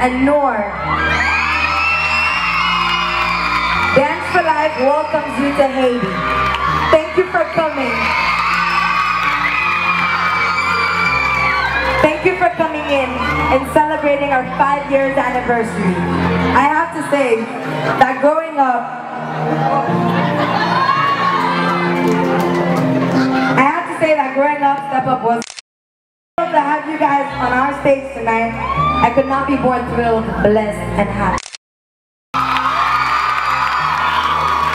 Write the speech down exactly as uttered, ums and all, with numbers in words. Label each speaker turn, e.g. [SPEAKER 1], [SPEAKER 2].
[SPEAKER 1] and Nour. Dance for Life welcomes you to Haiti. Thank you for coming. Thank you for coming in and celebrating our five years anniversary. I have to say that growing up, I have to say that growing up, Step Up was to have you guys on our stage tonight. I could not be more thrilled, blessed, and happy.